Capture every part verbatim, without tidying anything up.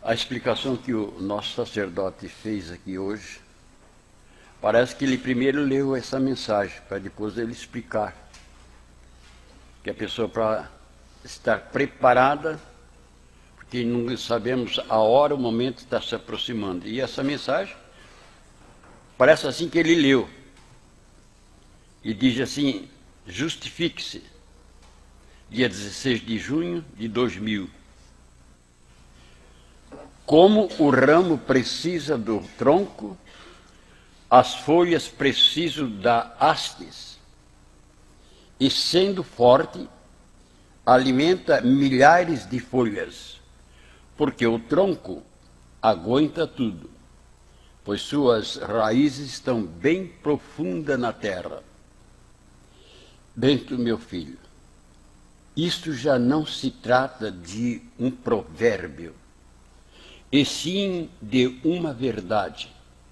A explicação que o nosso sacerdote fez aqui hoje, parece que ele primeiro leu essa mensagem, para depois ele explicar. Que a pessoa, para estar preparada, porque não sabemos a hora, o momento está se aproximando. E essa mensagem, parece assim que ele leu. E diz assim: justifique-se, dia dezesseis de junho de dois mil. Como o ramo precisa do tronco, as folhas precisam da hastes. E sendo forte, alimenta milhares de folhas, porque o tronco aguenta tudo, pois suas raízes estão bem profundas na terra. Bento, meu filho, isto já não se trata de um provérbio, e sim de uma verdade.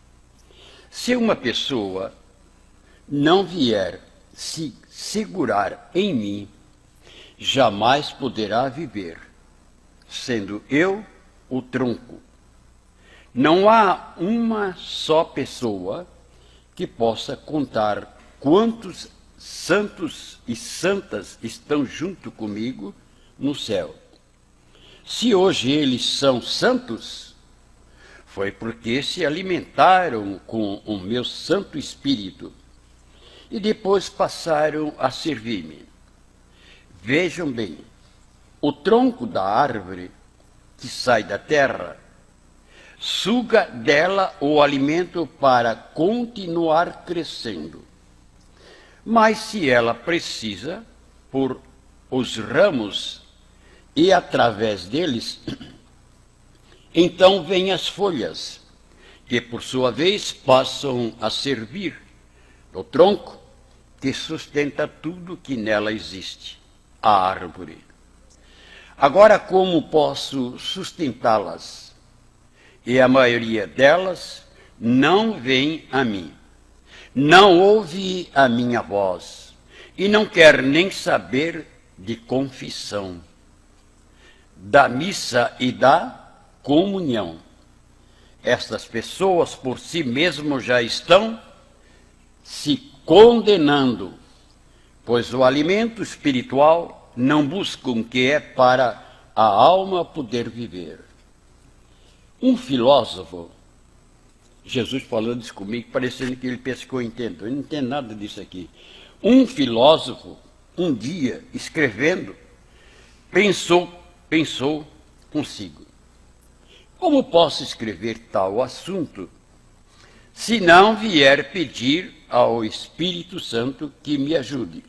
Se uma pessoa não vier se segurar em mim, jamais poderá viver, sendo eu o tronco. Não há uma só pessoa que possa contar quantos santos e santas estão junto comigo no céu. Se hoje eles são santos, foi porque se alimentaram com o meu Santo Espírito e depois passaram a servir-me. Vejam bem, o tronco da árvore que sai da terra suga dela o alimento para continuar crescendo. Mas se ela precisa, por os ramos e através deles, então vêm as folhas, que por sua vez passam a servir o tronco que sustenta tudo que nela existe, a árvore. Agora, como posso sustentá-las? E a maioria delas não vem a mim, não ouve a minha voz, e não quer nem saber de confissão, da missa e da comunhão. Estas pessoas por si mesmas já estão se condenando, pois o alimento espiritual não buscam que é para a alma poder viver. Um filósofo, Jesus falando isso comigo, parecendo que ele pensa que eu entendo, eu não entendo nada disso aqui. Um filósofo, um dia, escrevendo, pensou, pensou consigo: como posso escrever tal assunto se não vier pedir ao Espírito Santo que me ajude?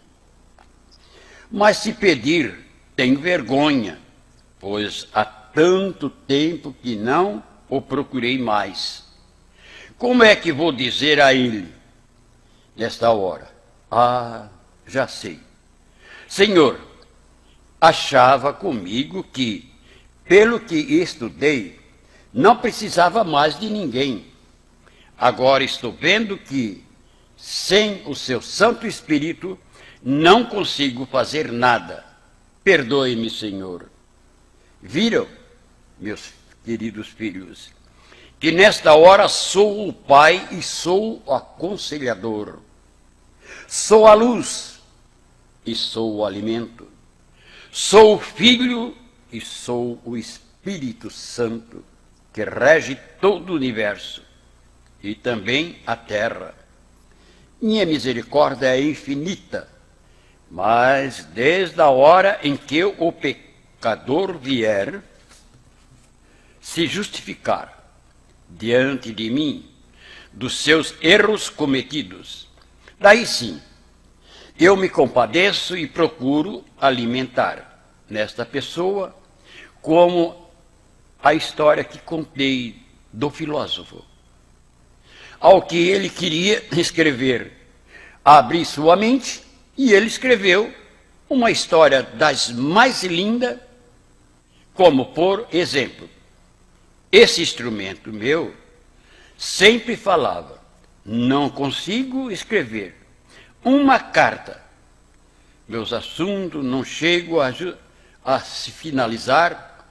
Mas se pedir, tenho vergonha, pois há tanto tempo que não o procurei mais. Como é que vou dizer a ele, nesta hora? Ah, já sei. Senhor, achava comigo que, pelo que estudei, não precisava mais de ninguém. Agora estou vendo que, sem o seu Santo Espírito, não consigo fazer nada. Perdoe-me, Senhor. Viram, meus queridos filhos, que nesta hora sou o Pai e sou o aconselhador. Sou a luz e sou o alimento. Sou o Filho e sou o Espírito Santo, que rege todo o universo e também a terra. Minha misericórdia é infinita, mas desde a hora em que o pecador vier se justificar diante de mim dos seus erros cometidos, daí sim, eu me compadeço e procuro alimentar nesta pessoa, como a história que contei do filósofo. Ao que ele queria escrever, abri sua mente e ele escreveu uma história das mais lindas, como, por exemplo, esse instrumento meu sempre falava: não consigo escrever uma carta, meus assuntos não chegam a, a se finalizar,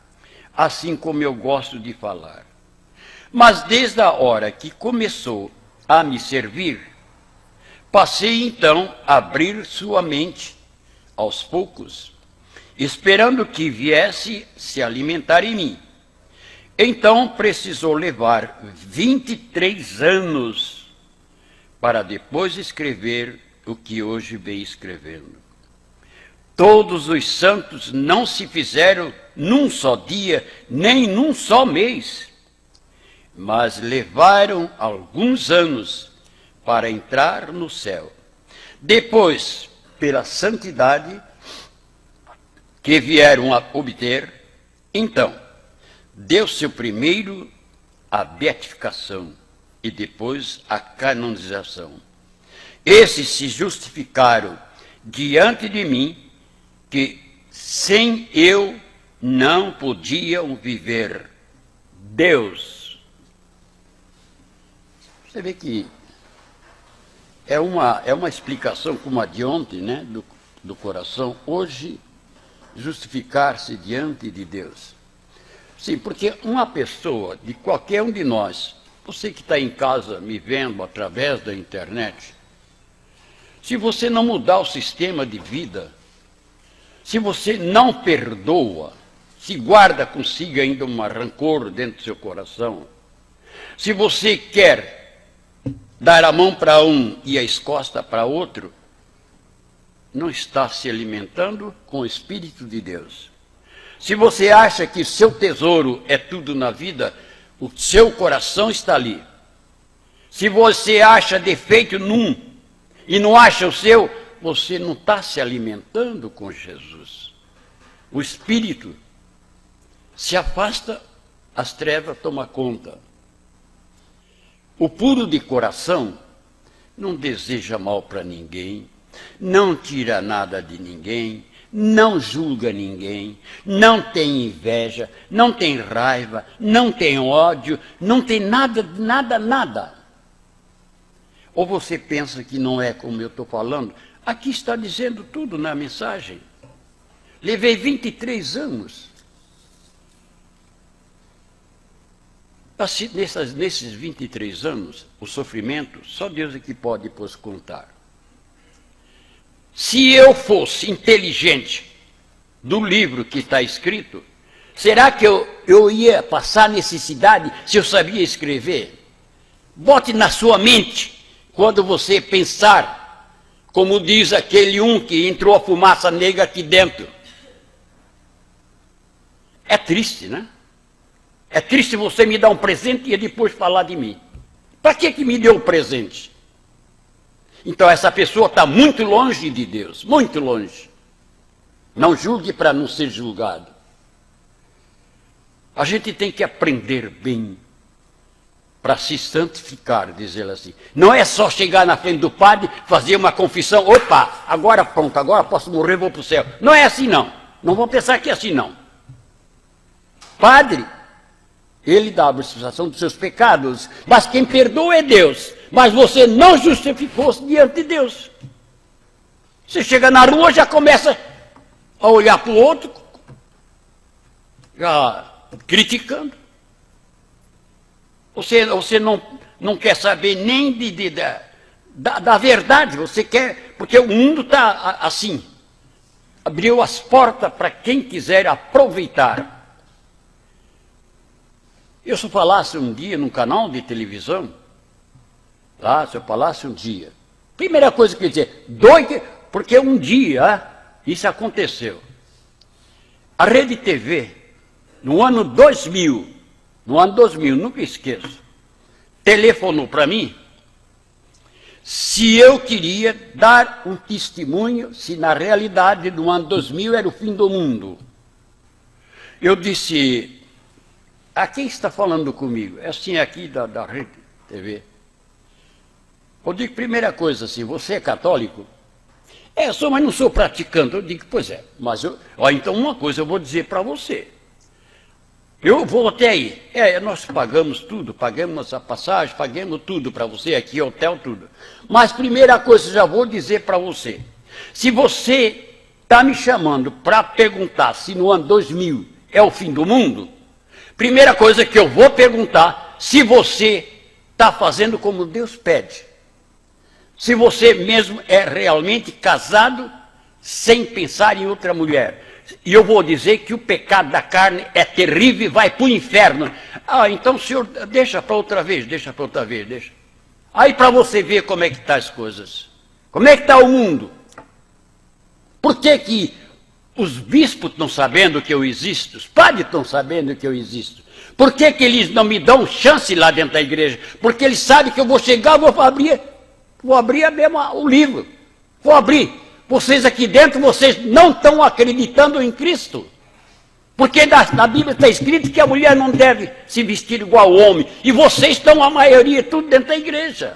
assim como eu gosto de falar. Mas desde a hora que começou a me servir, passei então a abrir sua mente aos poucos, esperando que viesse se alimentar em mim. Então precisou levar vinte e três anos para depois escrever o que hoje vem escrevendo. Todos os santos não se fizeram num só dia, nem num só mês, mas levaram alguns anos para entrar no céu. Depois, pela santidade que vieram a obter, então, deu-se primeiro a beatificação e depois a canonização. Esses se justificaram diante de mim que sem eu não podiam viver. Deus. Você vê que é uma, é uma explicação como a de ontem, né, do, do coração. Hoje, justificar-se diante de Deus. Sim, porque uma pessoa, de qualquer um de nós, você que está em casa me vendo através da internet, se você não mudar o sistema de vida, se você não perdoa, se guarda consigo ainda um rancor dentro do seu coração, se você quer dar a mão para um e as costas para outro, não está se alimentando com o Espírito de Deus. Se você acha que seu tesouro é tudo na vida, o seu coração está ali. Se você acha defeito num e não acha o seu, você não está se alimentando com Jesus. O Espírito se afasta, as trevas tomam conta. O puro de coração não deseja mal para ninguém, não tira nada de ninguém, não julga ninguém, não tem inveja, não tem raiva, não tem ódio, não tem nada, nada, nada. Ou você pensa que não é como eu estou falando? Aqui está dizendo tudo na mensagem. Levei vinte e três anos. Nessas, nesses vinte e três anos, o sofrimento, só Deus é que pode pois contar. Se eu fosse inteligente do livro que está escrito, será que eu, eu ia passar necessidade se eu sabia escrever? Bote na sua mente, quando você pensar, como diz aquele um que entrou a fumaça negra aqui dentro. É triste, né? É triste você me dar um presente e depois falar de mim. Para que que me deu o presente? Então essa pessoa está muito longe de Deus, muito longe. Não julgue para não ser julgado. A gente tem que aprender bem para se santificar, diz ele assim. Não é só chegar na frente do padre, fazer uma confissão, opa, agora pronto, agora posso morrer, vou para o céu. Não é assim não, não vão pensar que é assim não. Padre, ele dá a absolvição dos seus pecados, mas quem perdoa é Deus. Mas você não justificou-se diante de Deus. Você chega na rua, já começa a olhar para o outro, já criticando. Você, você não, não quer saber nem de, de, da, da verdade, você quer, porque o mundo está assim. Abriu as portas para quem quiser aproveitar. Eu se eu falasse um dia num canal de televisão, tá? Se eu falasse um dia, primeira coisa que eu ia dizer, doido, porque um dia isso aconteceu. A Rede T V, no ano dois mil, no ano dois mil, nunca esqueço, telefonou para mim se eu queria dar um testemunho, se na realidade no ano dois mil era o fim do mundo. Eu disse, a quem está falando comigo? É assim aqui da, da Rede T V. Eu digo, primeira coisa assim, você é católico? É, sou, mas não sou praticante. Eu digo, pois é, mas eu, ó, então uma coisa eu vou dizer para você. Eu vou até aí. É, nós pagamos tudo, pagamos a passagem, pagamos tudo para você aqui, hotel, tudo. Mas primeira coisa eu já vou dizer para você. Se você está me chamando para perguntar se no ano dois mil é o fim do mundo, primeira coisa que eu vou perguntar, se você está fazendo como Deus pede. Se você mesmo é realmente casado sem pensar em outra mulher. E eu vou dizer que o pecado da carne é terrível e vai para o inferno. Ah, então o senhor, deixa para outra vez, deixa para outra vez, deixa. Aí para você ver como é que estão as coisas. Como é que está o mundo? Por que que os bispos estão sabendo que eu existo? Os padres estão sabendo que eu existo? Por que que eles não me dão chance lá dentro da igreja? Porque eles sabem que eu vou chegar, vou abrir, vou abrir mesmo o livro. Vou abrir. Vocês aqui dentro, vocês não estão acreditando em Cristo. Porque na, na Bíblia está escrito que a mulher não deve se vestir igual ao homem. E vocês estão, a maioria, tudo dentro da igreja.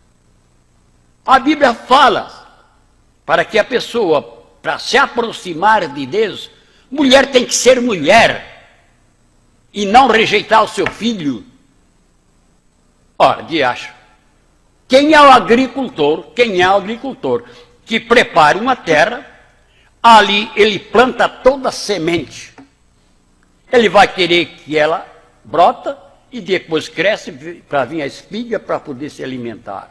A Bíblia fala, para que a pessoa, para se aproximar de Deus, mulher tem que ser mulher. E não rejeitar o seu filho. Ora, de acho. Quem é o agricultor? Quem é o agricultor? Que prepara uma terra, ali ele planta toda a semente. Ele vai querer que ela brota e depois cresce para vir a espiga para poder se alimentar.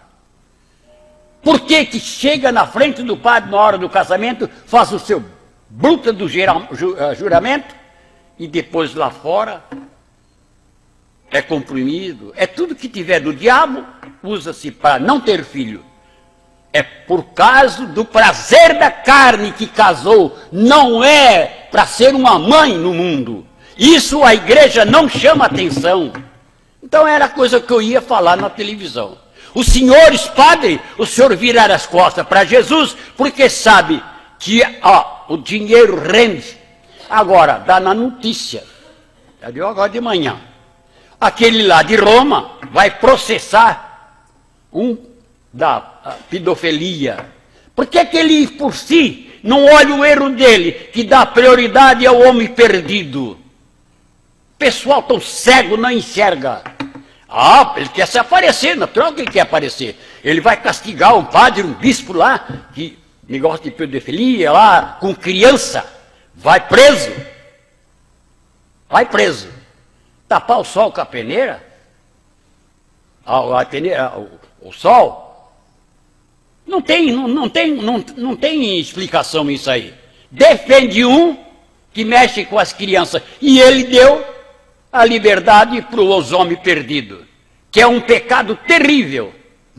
Por que que chega na frente do padre na hora do casamento, faz o seu bruta do juramento e depois lá fora é comprimido? É tudo que tiver do diabo, usa-se para não ter filho. É por causa do prazer da carne que casou, não é para ser uma mãe no mundo. Isso a igreja não chama atenção. Então era a coisa que eu ia falar na televisão. Os senhores padres, o senhor virar as costas para Jesus, porque sabe que ó, o dinheiro rende. Agora, dá na notícia, já deu agora de manhã, aquele lá de Roma vai processar um da pedofilia. Por que que ele, por si, não olha o erro dele, que dá prioridade ao homem perdido? O pessoal tão cego não enxerga. Ah, ele quer se aparecer, natural que ele quer aparecer. Ele vai castigar um padre, um bispo lá, que negócio de pedofilia lá, com criança. Vai preso. Vai preso. Tapar o sol com a peneira? A, a peneira, o, o sol? Não tem, não, não, tem, não, não tem explicação isso aí. Defende um que mexe com as crianças. E ele deu a liberdade para os homens perdidos, que é um pecado terrível.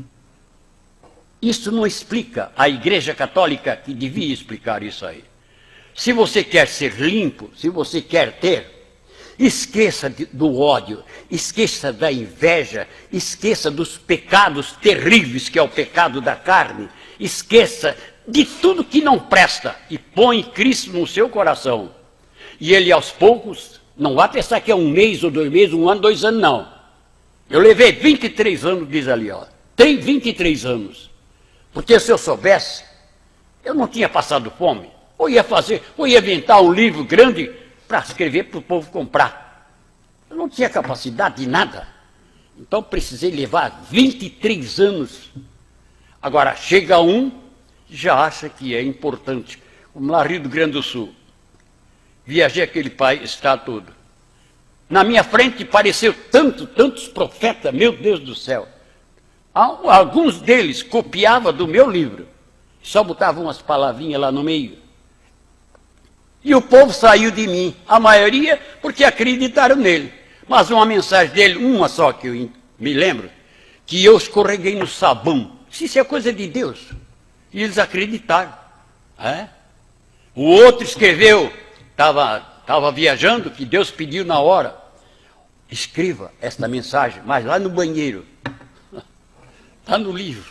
Isso não explica a Igreja Católica, que devia explicar isso aí. Se você quer ser limpo, se você quer ter, esqueça de, do ódio, esqueça da inveja, esqueça dos pecados terríveis, que é o pecado da carne, esqueça de tudo que não presta e põe Cristo no seu coração. E ele aos poucos, não vai pensar que é um mês ou dois meses, um ano, dois anos, não. Eu levei vinte e três anos, diz ali, ó. Tem vinte e três anos. Porque se eu soubesse, eu não tinha passado fome. Ou ia fazer, ou ia inventar um livro grande para escrever para o povo comprar. Eu não tinha capacidade de nada. Então precisei levar vinte e três anos. Agora, chega um, já acha que é importante. Vamos lá, Rio do Grande do Sul. Viajei aquele país, estado todo. Na minha frente apareceu tanto, tantos profetas, meu Deus do céu. Alguns deles copiavam do meu livro. Só botavam umas palavrinhas lá no meio. E o povo saiu de mim, a maioria porque acreditaram nele. Mas uma mensagem dele, uma só que eu me lembro, que eu escorreguei no sabão. Isso é coisa de Deus. E eles acreditaram. É? O outro escreveu, estava tava viajando, que Deus pediu na hora. Escreva esta mensagem, mas lá no banheiro. Está no livro.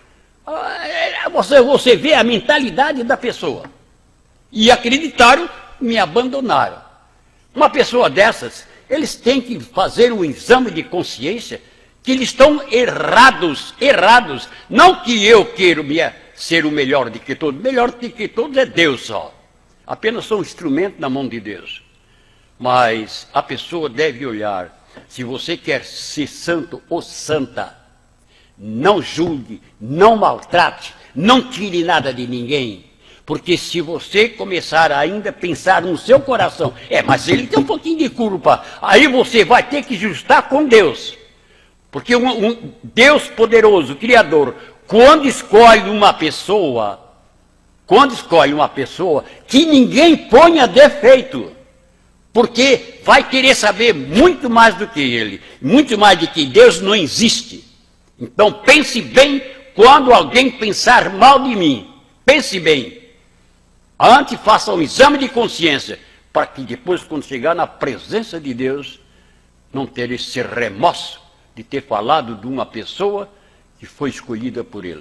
Você, você vê a mentalidade da pessoa. E acreditaram, me abandonaram. Uma pessoa dessas, eles têm que fazer um exame de consciência que eles estão errados, errados. Não que eu queira ser o melhor de que todos, melhor de que todos é Deus só. Apenas sou um instrumento na mão de Deus. Mas a pessoa deve olhar, se você quer ser santo ou santa, não julgue, não maltrate, não tire nada de ninguém. Porque se você começar ainda a pensar no seu coração, é, mas ele tem um pouquinho de culpa, aí você vai ter que justar com Deus. Porque um, um Deus poderoso, Criador, quando escolhe uma pessoa, quando escolhe uma pessoa, que ninguém ponha defeito, porque vai querer saber muito mais do que ele, muito mais de que Deus não existe. Então pense bem quando alguém pensar mal de mim, pense bem. Antes faça um exame de consciência, para que depois, quando chegar na presença de Deus, não ter esse remorso de ter falado de uma pessoa que foi escolhida por ele.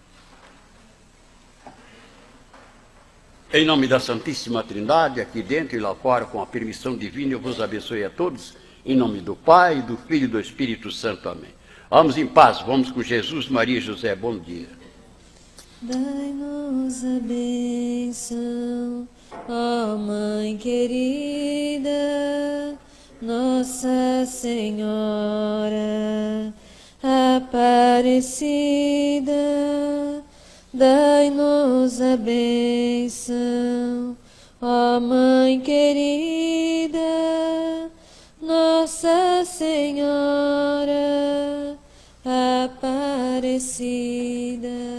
Em nome da Santíssima Trindade, aqui dentro e lá fora, com a permissão divina, eu vos abençoe a todos, em nome do Pai, do Filho e do Espírito Santo. Amém. Vamos em paz, vamos com Jesus, Maria e José. Bom dia. Dai-nos a bênção, ó Mãe querida, Nossa Senhora Aparecida. Dai-nos a bênção, ó Mãe querida, Nossa Senhora Aparecida.